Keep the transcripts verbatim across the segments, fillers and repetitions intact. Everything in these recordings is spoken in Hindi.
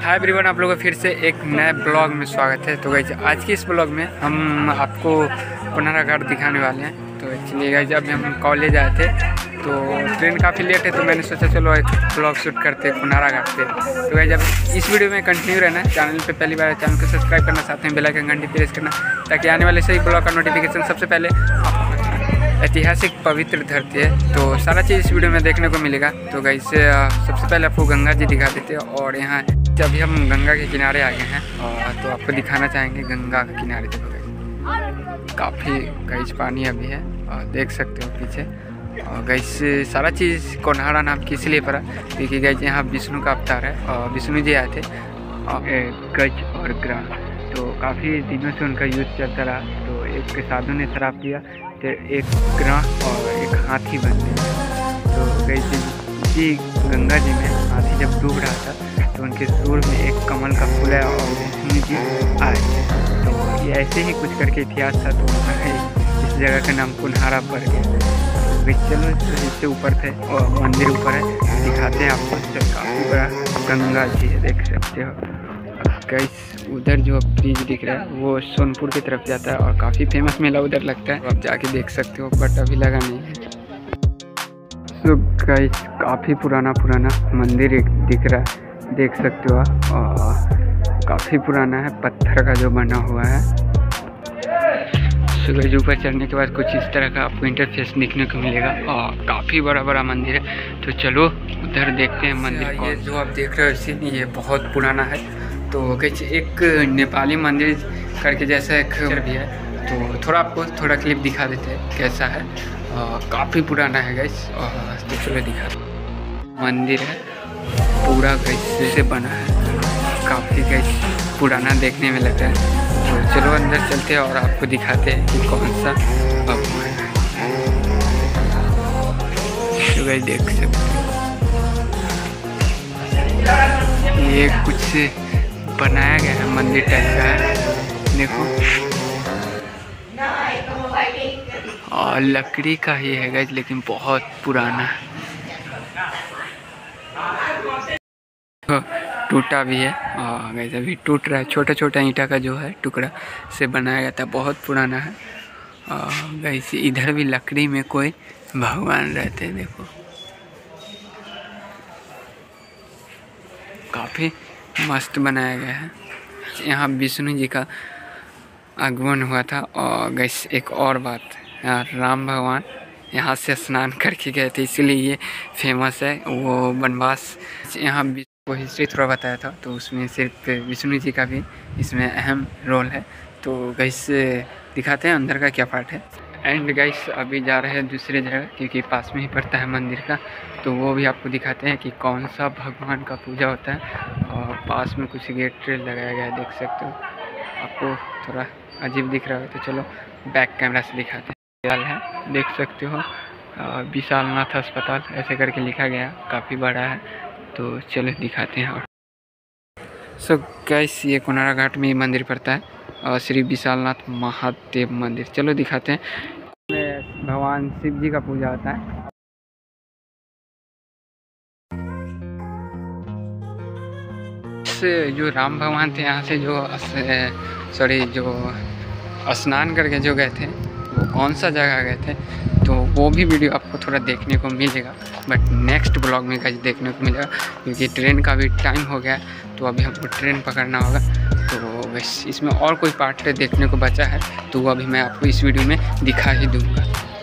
हाय एवरीवन, आप लोगों का फिर से एक नए ब्लॉग में स्वागत है। तो गाइस आज के इस ब्लॉग में हम आपको पुनरा घाट दिखाने वाले हैं। तो एक्चुअली गाइस जब हम कॉलेज आए थे तो ट्रेन काफ़ी लेट है, तो मैंने सोचा चलो एक ब्लॉग शूट करते हैं पुनरा घाट पे। तो गाइस जब इस वीडियो में कंटिन्यू रहना है, चैनल पे पहली बार चैनल को सब्सक्राइब करना, साथ में बेल आइकन घंटी प्रेस करना ताकि आने वाले सही ब्लॉग का नोटिफिकेशन सबसे पहले आपको। ऐतिहासिक पवित्र धरती है, तो सारा चीज़ इस वीडियो में देखने को मिलेगा। तो गाइस सबसे पहले आपको गंगा जी दिखा देते हैं। और यहाँ जब हम गंगा के किनारे आ गए हैं और तो आपको दिखाना चाहेंगे गंगा के किनारे। देखो गाइस काफ़ी गाइस पानी अभी है और देख सकते हो पीछे। और गाइस सारा चीज़ कोन्हाड़ा नाम की इसलिए पड़ा क्योंकि गाइस यहाँ विष्णु का अवतार है और विष्णु जी आए थे गज और ग्राम। तो काफ़ी दिनों से उनका युद्ध चलता रहा। तो एक साधु ने श्राप दिया, तो एक ग्राह और एक हाथी बन गए। तो गाइस जी गंगा जी में हाथी जब डूब रहा था तो उनके सूर में एक कमल का फूल है और विष्णु जी आए। तो ये ऐसे ही कुछ करके इतिहास था। तो इस जगह का नाम पुनहारा पड़ गया। तो चलो इससे ऊपर थे और मंदिर ऊपर है, दिखाते हैं आपको। काफ़ी बड़ा गंगा जी है, देख सकते हो। गाइस उधर जो ब्रिज दिख रहा है वो सोनपुर की तरफ जाता है और काफ़ी फेमस मेला उधर लगता है, आप जाके देख सकते हो, बट अभी लगा नहीं है। तो गाइस काफ़ी पुराना पुराना मंदिर एक दिख रहा है, देख सकते हो आप। और काफ़ी पुराना है, पत्थर का जो बना हुआ है। तो गाइस ऊपर चढ़ने के बाद कुछ इस तरह का आपको इंटरफेस देखने को मिलेगा और काफ़ी बड़ा बड़ा मंदिर है। तो चलो उधर देखते हैं मंदिर को। ये जो आप देख रहे हो सीन ये बहुत पुराना है। तो गाइस एक नेपाली मंदिर करके जैसा एक भी है, तो थोड़ा आपको थोड़ा क्लिप दिखा देते हैं कैसा है। काफ़ी पुराना है गाइस। तो चलो दिखा, मंदिर है पूरा गाइस से बना है, काफ़ी गाइस पुराना देखने में लगता है। तो चलो अंदर चलते हैं और आपको दिखाते हैं कि कौन सा भगवान है। तो गाइस देख सकते हैं ये कुछ बनाया गया है, मंदिर टाइप का है, देखो। और लकड़ी का ही है गाइस, लेकिन बहुत पुराना है, टूटा भी है। और गाइस अभी टूट रहा है, छोटा छोटा ईंटा का जो है टुकड़ा से बनाया गया था, बहुत पुराना है। और गाइस इधर भी लकड़ी में कोई भगवान रहते हैं, देखो काफ़ी मस्त बनाया गया है। यहाँ विष्णु जी का आगमन हुआ था। और गाइस एक और बात, यहाँ राम भगवान यहाँ से स्नान करके गए थे, इसीलिए ये फेमस है। वो वनवास यहाँ को हिस्ट्री थोड़ा बताया था, तो उसमें सिर्फ विष्णु जी का भी इसमें अहम रोल है। तो गाइस दिखाते हैं अंदर का क्या पार्ट है। एंड गाइस अभी जा रहे हैं दूसरे जगह क्योंकि पास में ही पड़ता है मंदिर का, तो वो भी आपको दिखाते हैं कि कौन सा भगवान का पूजा होता है। और पास में कुछ गेट लगाया गया है, देख सकते हो। आपको थोड़ा अजीब दिख रहा है तो चलो बैक कैमरा से दिखाते हैं। है देख सकते हो, विशालनाथ अस्पताल ऐसे करके लिखा गया, काफ़ी बड़ा है। तो चलो दिखाते हैं। और सो गाइस ये पुनरा घाट में ही मंदिर पड़ता है और श्री विशालनाथ महादेव मंदिर। चलो दिखाते हैं। भगवान शिव जी का पूजा होता है। जो राम भगवान थे यहाँ से जो सॉरी जो स्नान करके जो गए थे, वो कौन सा जगह गए थे, तो वो भी वीडियो आपको थोड़ा देखने को मिलेगा, बट नेक्स्ट ब्लॉग में कहीं देखने को मिलेगा क्योंकि ट्रेन का भी टाइम हो गया। तो अभी हमको ट्रेन पकड़ना होगा। तो बस इसमें और कोई पार्ट देखने को बचा है तो वो अभी मैं आपको इस वीडियो में दिखा ही दूँगा।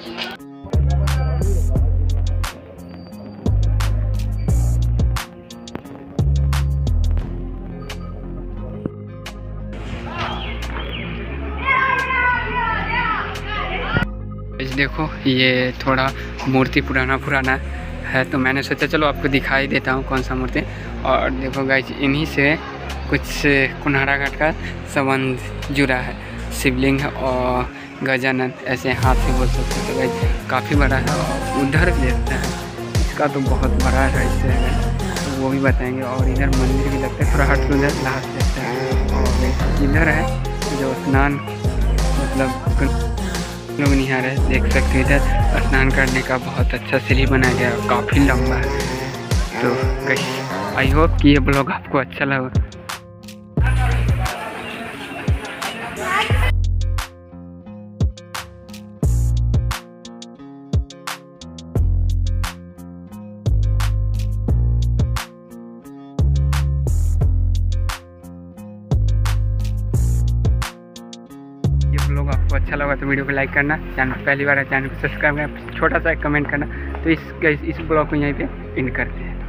देखो ये थोड़ा मूर्ति पुराना पुराना है, तो मैंने सोचा चलो आपको दिखाई देता हूँ कौन सा मूर्ति। और देखो गाइस इन्हीं से कुछ पुनरा घाट का संबंध जुड़ा है, शिवलिंग और गजानन ऐसे हाथ से बोल सकते हैं। तो गाइस काफ़ी बड़ा है। और उधर देखते हैं, इसका तो बहुत बड़ा है इससे, तो वो भी बताएंगे। और इधर मंदिर भी लगता है, थोड़ा हट के उधर लास्ट देखते हैं। और इधर है जो स्नान मतलब लोग नहीं आ रहे, देख सकते हैं। इधर स्नान करने का बहुत अच्छा सीढ़ी बनाया गया, काफ़ी लंबा है। तो गाइस आई होप कि ये ब्लॉग आपको अच्छा लगा आपको अच्छा लगा तो वीडियो को लाइक करना, चैनल पहली बार है चैनल को सब्सक्राइब करना, छोटा सा कमेंट करना। तो इस इस ब्लॉग को यहीं पे एंड करते हैं।